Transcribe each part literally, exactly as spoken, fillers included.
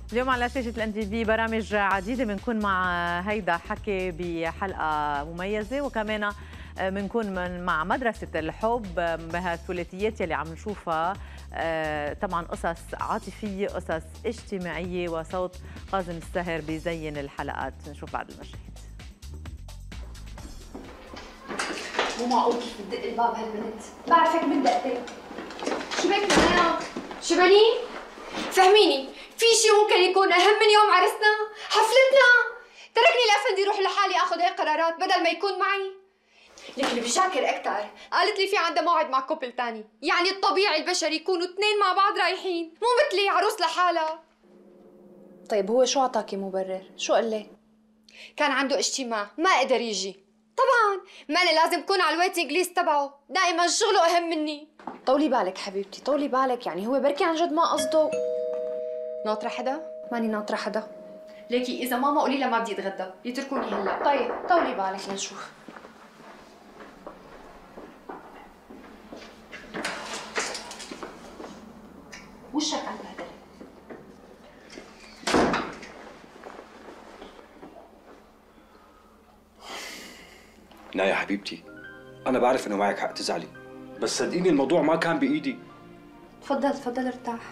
اليوم على شاشة الان تي في برامج عديدة بنكون مع هيدا حكي بحلقة مميزة، وكمان بنكون من مع مدرسة الحب بهالثلاثيات يلي عم نشوفها. طبعا قصص عاطفية، قصص اجتماعية، وصوت قاسم الساهر بيزين الحلقات. نشوف بعد المشاهد. مو معقول كيف بتدق الباب هالبنت، بعرفك من دقتين. شو بك معايا؟ شو بني؟ فهميني، في شيء ممكن يكون أهم من يوم عرسنا؟ حفلتنا؟ تركني الأفندي روح لحالي آخذ هيك قرارات بدل ما يكون معي. لكن اللي بشاكر أكثر قالت لي في عندها موعد مع كوبل تاني، يعني الطبيعي البشري يكونوا اثنين مع بعض رايحين، مو مثلي عروس لحالها. طيب هو شو عطاكي مبرر؟ شو قال لك؟ كان عنده اجتماع ما قدر يجي. طبعا ما أنا لازم أكون على الويتنج ليست تبعه، دائما شغله أهم مني. طولي بالك حبيبتي، طولي بالك، يعني هو بركي عن جد ما قصده. ناطرة حدا؟ ماني ناطرة حدا. ليكي إذا ماما قولي لها ما بدي أتغدى، يتركوني هلا. طيب طولي بالك لنشوف. وشك عم بهدل. نايا حبيبتي، أنا بعرف إنه معك حق تزعلي، بس صدقيني الموضوع ما كان بإيدي. تفضل تفضل ارتاح.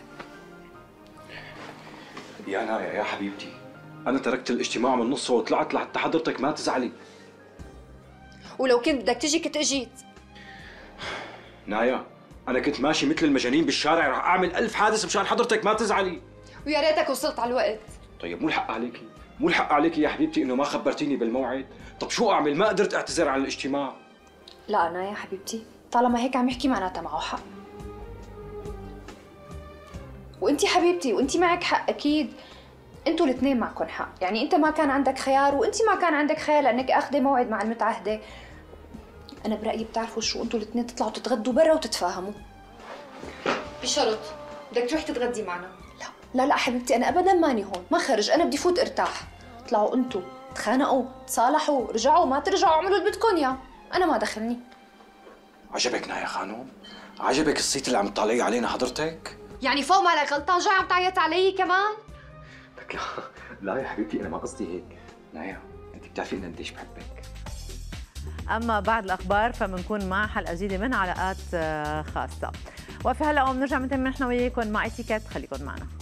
يا نايا يا حبيبتي، أنا تركت الاجتماع من نصه وطلعت لحتى حضرتك ما تزعلي. ولو كنت بدك تجي كنت اجيت. نايا، أنا كنت ماشي مثل المجانين بالشارع، رح أعمل ألف حادث مشان حضرتك ما تزعلي. ويا ريتك وصلت على الوقت. طيب مو الحق عليكي، مو الحق عليكي يا حبيبتي إنه ما خبرتيني بالموعد. طب شو أعمل؟ ما قدرت أعتذر عن الاجتماع. لا أنا يا حبيبتي طالما هيك عم يحكي معناتها معه حق. وانتي حبيبتي وانتي معك حق اكيد. انتوا الاثنين معكم حق، يعني انت ما كان عندك خيار وانتي ما كان عندك خيار لانك اخذه موعد مع المتعهده. انا برايي بتعرفوا شو، انتوا الاثنين تطلعوا تتغدوا برا وتتفاهموا. بشرط بدك تروحي تتغدي معنا. لا لا لا حبيبتي، انا ابدا ماني هون، ما خرج، انا بدي فوت ارتاح. اطلعوا انتوا تخانقوا تصالحوا، رجعوا ما ترجعوا اعملوا اللي بدكم اياه، انا ما دخلني. عجبك نايا خانم؟ عجبك الصيت اللي عم تطلعيه علينا حضرتك؟ يعني فوق مالك غلطان جاي عم تعيط علي كمان؟ لك لا لا يا حبيبتي، انا ما قصدي هيك. نايا انت بتعرفي ان قديش بحبك. اما بعد الاخبار فبنكون مع حلقه جديده من علاقات خاصه. وفي هلا بنرجع بنتم نحن وياكم مع اتيكيت، خليكم معنا.